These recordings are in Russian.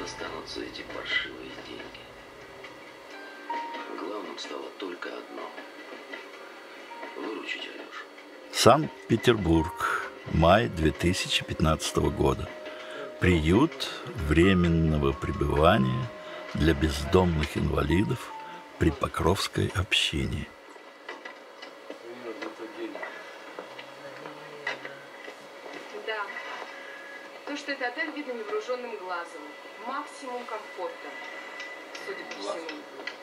достанутся эти паршивые деньги. Главным стало только одно – выручить Алешу. Санкт-Петербург, май 2015 года. Приют временного пребывания для бездомных инвалидов при Покровской общине. Да. То, что это отель, видно невооруженным глазом. Максимум комфорта, судя по всему.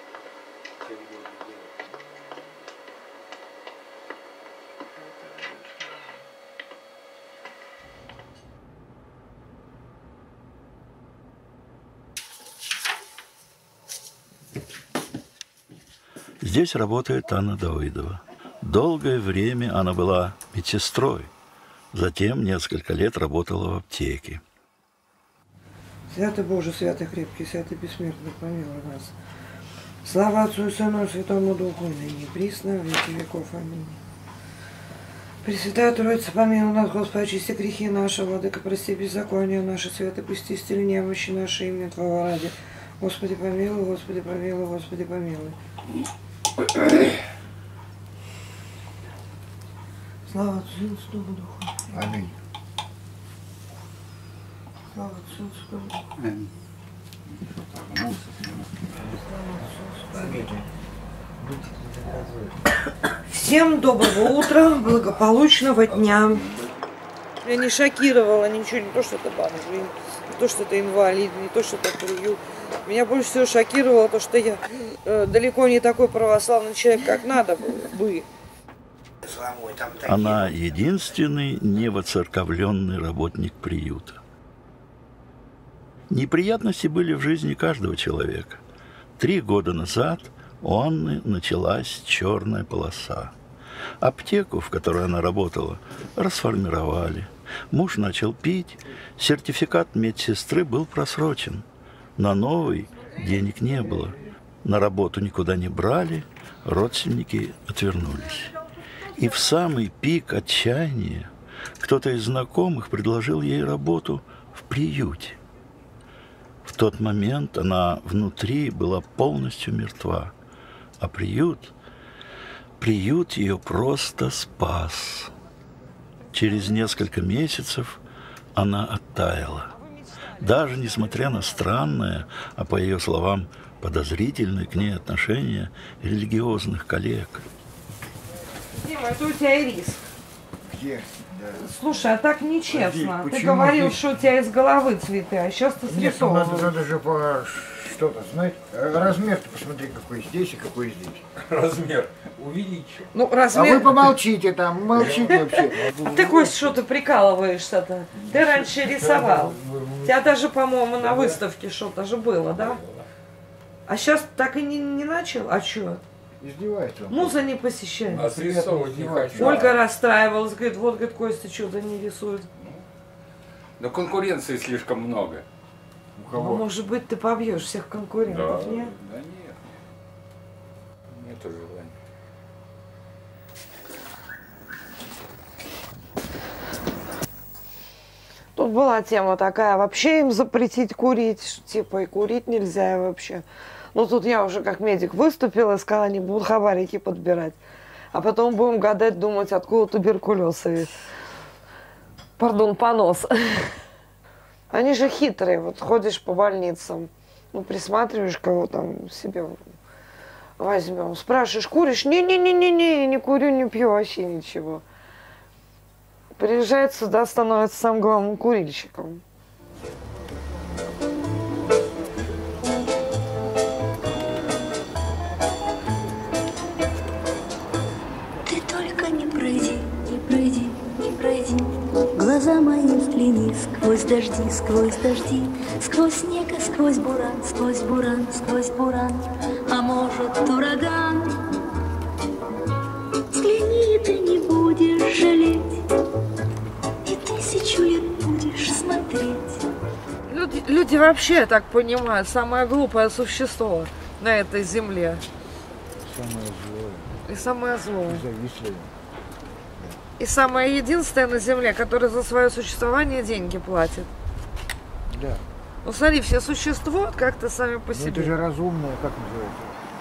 Здесь работает Анна Давыдова. Долгое время она была медсестрой. Затем несколько лет работала в аптеке. Святый Боже, святый крепкий, святый бессмертный, помилуй нас. Слава Отцу и Сыну и Святому Духу, ныне и присно, во веки веков. Аминь. Пресвятая Троица, помилуй нас, Господи, очисти грехи наши, Владыка, прости беззакония наши, святый пусти стиль немощи наши, имя Твоего ради. Господи, помилуй, Господи, помилуй, Господи, помилуй. Слава Отцу и Святому Духу. Аминь. Слава Отцу и Святому Духу. Аминь. Всем доброго утра, благополучного дня. Меня не шокировало ничего, не то, что это бомжи, не то, что это инвалид, не то, что это приют. Меня больше всего шокировало то, что я далеко не такой православный человек, как надо было бы. Она единственный невоцерковленный работник приюта. Неприятности были в жизни каждого человека. 3 года назад у Анны началась черная полоса. Аптеку, в которой она работала, расформировали. Муж начал пить, сертификат медсестры был просрочен. На новый денег не было. На работу никуда не брали, родственники отвернулись. И в самый пик отчаяния кто-то из знакомых предложил ей работу в приюте. В тот момент она внутри была полностью мертва, а приют ее просто спас. Через несколько месяцев она оттаяла. Даже несмотря на странное, а по ее словам, подозрительное к ней отношение религиозных коллег. Дима, это у тебя и риск. Где? Да. Слушай, а так нечестно. Подожди, Ты говорил, здесь... что у тебя из головы цветы, а сейчас ты Нет, ну срисовываешь. надо же по что-то знать. Размер-то посмотри, какой здесь и какой здесь. Размер увеличил. Ну, А размер... вы помолчите там, молчите вообще. А ты, Кость, что ты прикалываешься-то? Ты раньше рисовал. У тебя даже, по-моему, на выставке что-то же было, да? А сейчас так и не начал? А что? Издевается он. Муза не посещает. А срисовывать не хочу. Ольга расстраивалась, говорит, вот, говорит, Костя что-то не рисует. Но конкуренции слишком много. У кого? Ну, может быть, ты побьешь всех конкурентов, нет? Да нет. Нету желания. Тут была тема такая, вообще им запретить курить, типа и курить нельзя вообще. Ну тут я уже как медик выступила и сказала, они будут хабарики подбирать. А потом будем гадать, думать, откуда туберкулез и, пардон, понос. Они же хитрые, вот ходишь по больницам, ну присматриваешь, кого там себе возьмем. Спрашиваешь, куришь? Не-не-не-не-не, не курю, не пью, вообще ничего. Приезжает сюда, становится самым главным курильщиком. Ты только не пройди, не пройди, не пройди. Глаза мои взгляни сквозь дожди, сквозь снег и сквозь буран, сквозь буран, сквозь буран. А может, ураган? Взгляни, ты не будешь жалеть. И 1000 лет будешь смотреть. Люди вообще, я так понимаю, самое глупое существо на этой земле. Самое злое. И самое злое. Завистливое. И самое единственное на земле, которое за свое существование деньги платит. Да. Ну смотри, все существуют как-то сами по Ну, себе. это же разумное, как называется?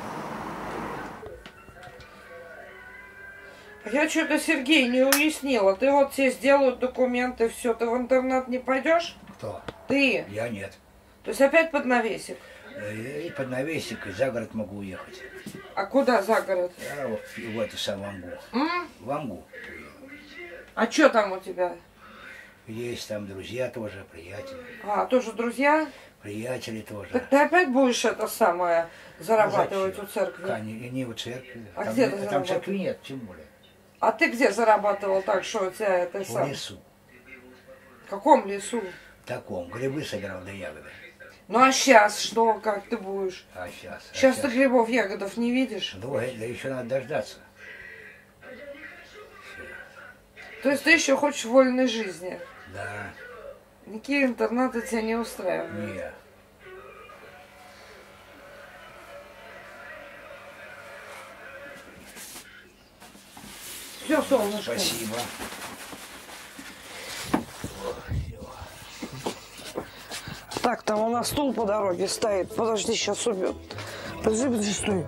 Я что-то, Сергей, не уяснила. Ты вот тебе сделают документы, все, ты в интернат не пойдешь? Кто? Ты. Я нет. То есть опять под навесик? И под навесик, и за город могу уехать. А куда за город? Я в эту самую Амгу. В Амгу. А что там у тебя? Есть там друзья тоже, приятели. А, тоже друзья? Приятели тоже. Так ты опять будешь это самое зарабатывать Зачем? у церкви? Не у церкви. А там, где ты там зарабатываешь? церкви нет, тем более. А ты где зарабатывал так, что у тебя это В самое? лесу. В каком лесу? Таком. Грибы собирал да ягоды. Ну а сейчас что, как ты будешь? А сейчас? Сейчас ты грибов, ягодов не видишь? Ну, да еще надо дождаться. То есть ты еще хочешь вольной жизни? Да. Никакие интернаты тебя не устраивают? Не. Все, солнышко. Спасибо. Так, там у нас стул по дороге стоит. Подожди, сейчас убьет. Подожди, стой.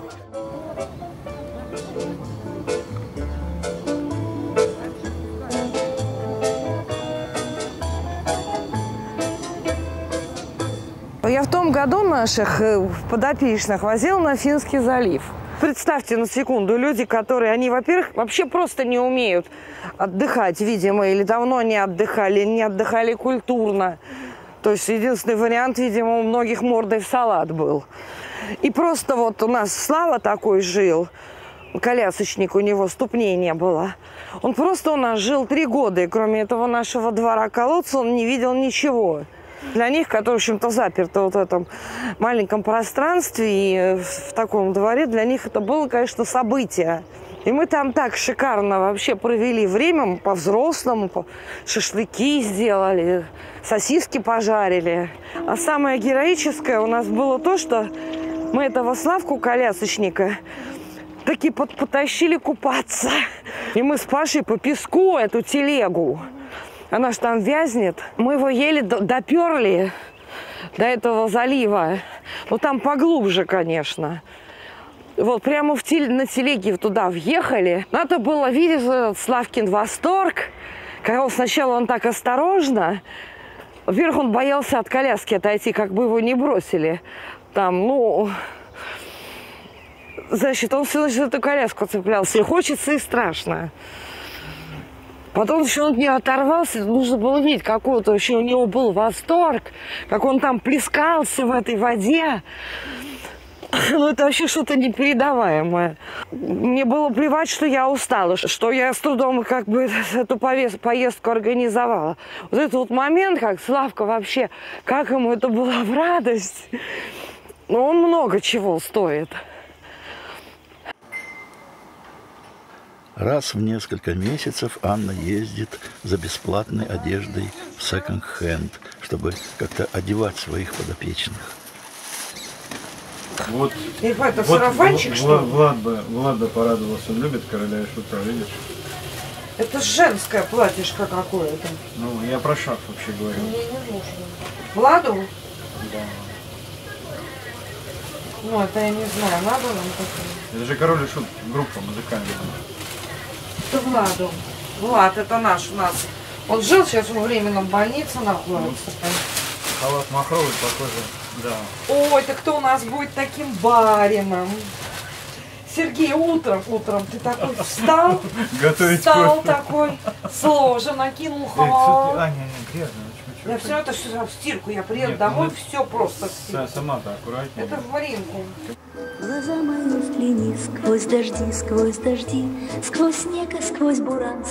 Я в том году наших подопечных возила на Финский залив. Представьте на секунду, люди, которые, они, во-первых, вообще просто не умеют отдыхать, видимо, или давно не отдыхали культурно. То есть единственный вариант, видимо, у многих мордой в салат был. И просто вот у нас Слава такой жил, колясочник, у него ступней не было. Он просто у нас жил 3 года, и кроме этого нашего двора-колодца он не видел ничего. Для них, которые, в общем-то, заперты вот в этом маленьком пространстве и в таком дворе, для них это было, конечно, событие. И мы там так шикарно вообще провели время, по-взрослому, шашлыки сделали, сосиски пожарили. А самое героическое у нас было то, что мы этого Славку-колясочника таки потащили купаться. И мы с Пашей по песку эту телегу, она ж там вязнет, мы его еле доперли до этого залива. Ну, там поглубже, конечно. Вот прямо на телеге туда въехали. Надо было видеть этот Славкин восторг. Когда сначала он так осторожно. Во-первых, он боялся от коляски отойти, как бы его не бросили. Там, ну... Значит, он всю ночь за эту коляску цеплялся. И хочется, и страшно. Потом еще он от нее оторвался, нужно было видеть, какой-то еще у него был восторг, как он там плескался в этой воде. Ну, это вообще что-то непередаваемое. Мне было плевать, что я устала, что я с трудом как бы эту поездку организовала. Вот этот вот момент, как Славка вообще, как ему это было в радость. Ну, он много чего стоит. Раз в несколько месяцев Анна ездит за бесплатной одеждой в секонд-хенд, чтобы как-то одевать своих подопечных. Вот, Это вот сарафанчик, что ли? Влад бы порадовался, он любит короля и шута, видишь? Это женское платьишко какое-то. Ну, я про шарф вообще говорю. Мне не нужно. Владу? Да. Ну, это я не знаю, надо нам такое? Это же король и шут, группа музыкальная. Это Владу. Влад, это наш у нас. Он жил сейчас в временном больнице находится. Халат махровый, похоже, да. Ой, так кто у нас будет таким барином? Сергей, утром ты такой встал, Готовить встал кофе. такой, сложен, накинул халат. А, не, грязно. Я все это в стирку, я приеду Нет, домой, ну, все просто в стирку. Сама-то аккуратнее. Это в Маринку. Глаза мои в тени, сквозь дожди, сквозь снег и сквозь буран,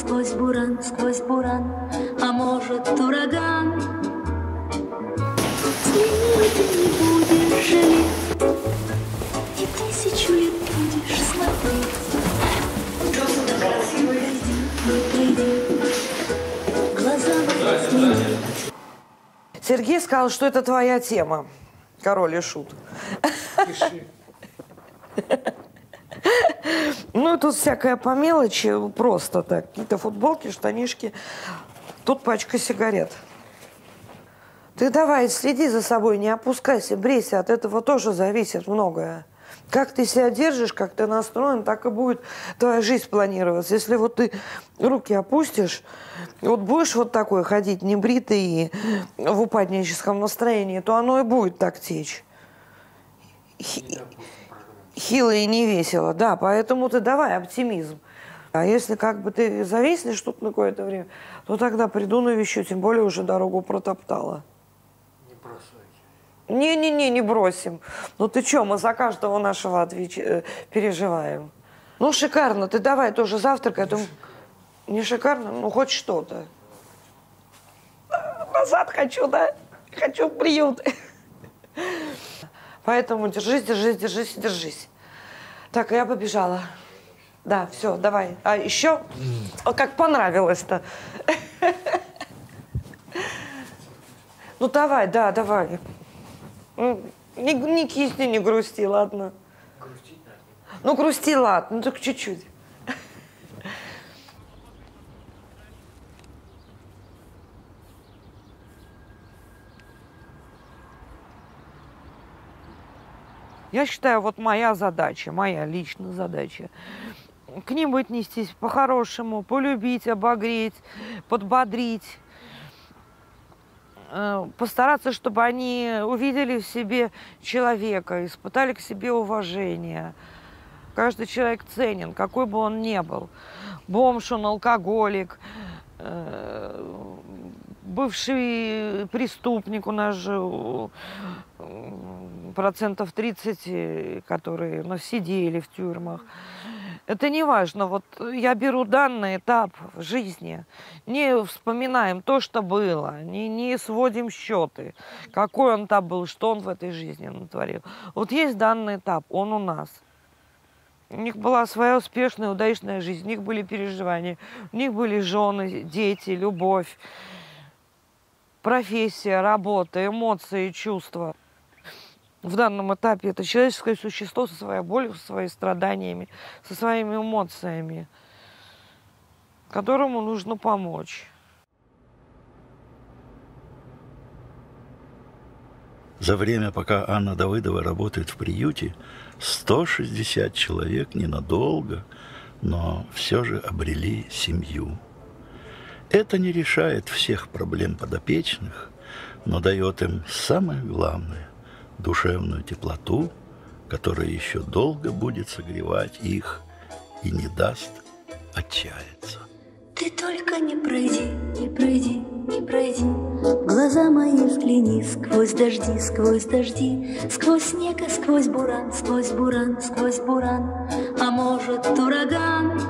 а может ураган. Смелее ты не будешь жалеть, и 1000 лет будешь смотреть. Глаза мои в тени. Сергей сказал, что это твоя тема, король и шут. Пиши. Ну, тут всякое по мелочи, просто так. Какие-то футболки, штанишки. Тут пачка сигарет. Ты давай следи за собой, не опускайся, брейся, от этого тоже зависит многое. Как ты себя держишь, как ты настроен, так и будет твоя жизнь планироваться. Если вот ты руки опустишь, вот будешь вот такой ходить небритый и в упадническом настроении, то оно и будет так течь. Хило и не весело, да, поэтому ты давай оптимизм. А если как бы ты зависнешь тут на какое-то время, то тогда приду навещу, тем более уже дорогу протоптала. Не бросайте. Не-не-не, не бросим. Ну ты что, мы за каждого нашего переживаем. Ну шикарно, ты давай тоже завтракай. Не шикарно? Ну хоть что-то. Назад хочу, да? Хочу в приют. Поэтому держись, держись, держись, держись. Так, я побежала. Да, все, давай. А еще, как понравилось-то. Ну давай, да, давай. Не кисни, не грусти, ладно? Грустить надо. Ну грусти, ладно, ну только чуть-чуть. Я считаю, вот моя задача, моя личная задача, к ним отнестись по-хорошему, полюбить, обогреть, подбодрить, постараться, чтобы они увидели в себе человека, испытали к себе уважение. Каждый человек ценен, какой бы он ни был. Бомж он, алкоголик, бывший преступник, у нас же 30%, которые сидели в тюрьмах. Это не важно. Вот я беру данный этап в жизни, не вспоминаем то, что было, не сводим счеты, какой он там был, что он в этой жизни натворил. Вот есть данный этап, он у нас. У них была своя успешная, удачная жизнь, у них были переживания, у них были жены, дети, любовь, профессия, работа, эмоции, чувства. В данном этапе это человеческое существо со своей болью, со своими страданиями, со своими эмоциями, которому нужно помочь. За время, пока Анна Давыдова работает в приюте, 160 человек ненадолго, но все же обрели семью. Это не решает всех проблем подопечных, но дает им самое главное – душевную теплоту, которая еще долго будет согревать их и не даст отчаяться. Ты только не пройди, не пройди, не пройди. В глаза мои взгляни сквозь дожди, сквозь дожди, сквозь снег и сквозь буран, сквозь буран, сквозь буран. А может, ураган